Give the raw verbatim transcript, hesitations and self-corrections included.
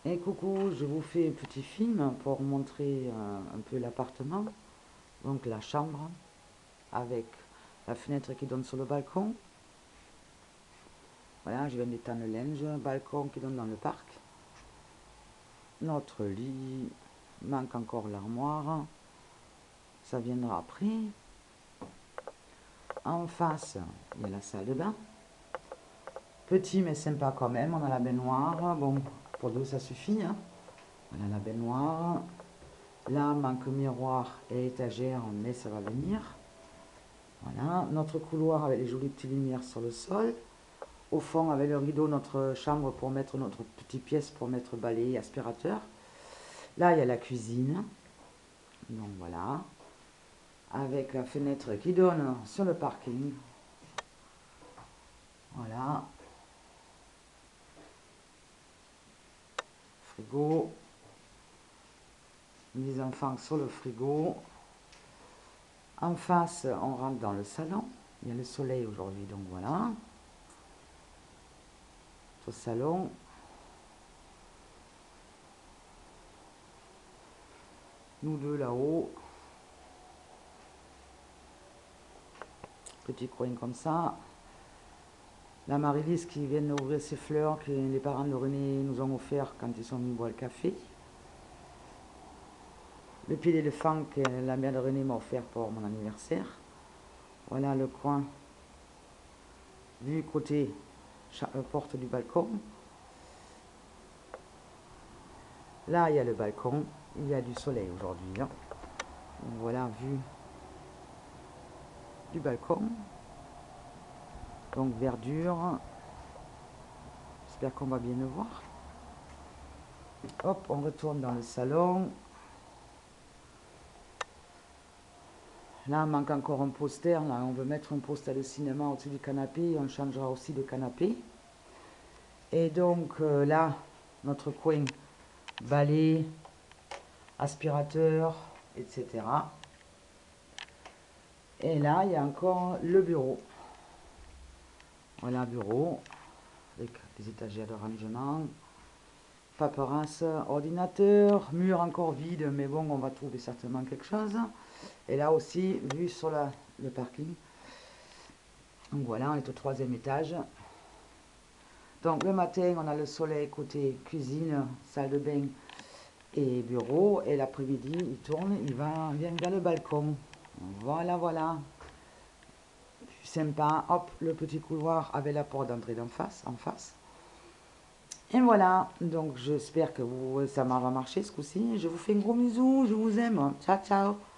Et coucou, je vous fais un petit film pour montrer euh, un peu l'appartement. Donc la chambre avec la fenêtre qui donne sur le balcon. Voilà, je viens d'étendre le linge, balcon qui donne dans le parc. Notre lit, manque encore l'armoire. Ça viendra après. En face, il y a la salle de bain. Petit mais sympa quand même, on a la baignoire. Bon, pour deux ça suffit, hein. Voilà la baignoire. Là, manque miroir et étagère, mais ça va venir. Voilà, notre couloir avec les jolies petites lumières sur le sol. Au fond, avec le rideau, notre chambre pour mettre notre petite pièce pour mettre balai et aspirateur. Là, il y a la cuisine. Donc voilà. Avec la fenêtre qui donne sur le parking. Voilà. Frigo. Les enfants sur le frigo. En face, on rentre dans le salon. Il y a le soleil aujourd'hui, donc voilà. Au salon. Nous deux là-haut. Petit coin comme ça. La Marie-Lise qui vient d'ouvrir ses fleurs que les parents de René nous ont offert quand ils sont venus boire le café. Le pied d'éléphant que la mère de René m'a offert pour mon anniversaire. Voilà le coin du côté porte du balcon. Là, il y a le balcon. Il y a du soleil aujourd'hui. Hein. Voilà, vue du balcon. Donc, verdure. J'espère qu'on va bien le voir. Hop, on retourne dans le salon. Là, il manque encore un poster. Là, on veut mettre un poster de cinéma au-dessus du canapé. On changera aussi de canapé. Et donc, euh, là, notre coin balai, aspirateur, et cetera. Et là, il y a encore le bureau. Voilà, bureau, avec des étagères de rangement, paperasse, ordinateur, mur encore vide, mais bon, on va trouver certainement quelque chose. Et là aussi, vue sur la, le parking. Donc voilà, on est au troisième étage. Donc le matin, on a le soleil côté cuisine, salle de bain et bureau. Et l'après-midi, il tourne, il va, vient vers le balcon. Voilà, voilà. Sympa. Hop, le petit couloir avec la porte d'entrée d'en face, en face. Et voilà. Donc j'espère que vous, ça m'a marché ce coup-ci. Je vous fais un gros bisou. Je vous aime. Ciao, ciao.